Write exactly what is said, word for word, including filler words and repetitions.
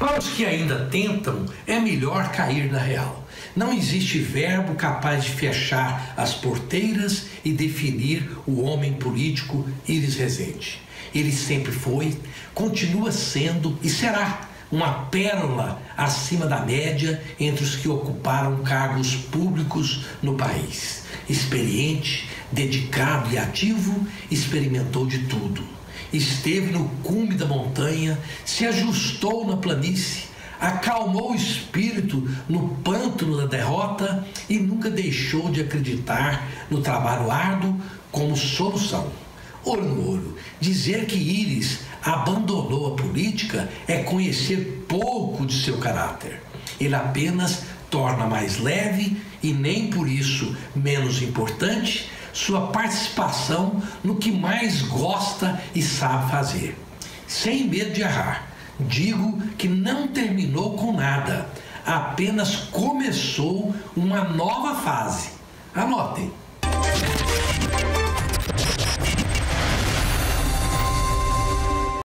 Para os que ainda tentam, é melhor cair na real. Não existe verbo capaz de fechar as porteiras e definir o homem político Iris Rezende. Ele sempre foi, continua sendo e será uma pérola acima da média entre os que ocuparam cargos públicos no país. Experiente, dedicado e ativo, experimentou de tudo. Esteve no cume da montanha, se ajustou na planície, acalmou o espírito no pântano da derrota e nunca deixou de acreditar no trabalho árduo como solução. Olho no olho, dizer que Iris abandonou a política é conhecer pouco de seu caráter. Ele apenas torna mais leve e nem por isso menos importante sua participação no que mais gosta e sabe fazer. Sem medo de errar, digo que não terminou com nada, apenas começou uma nova fase. Anotem.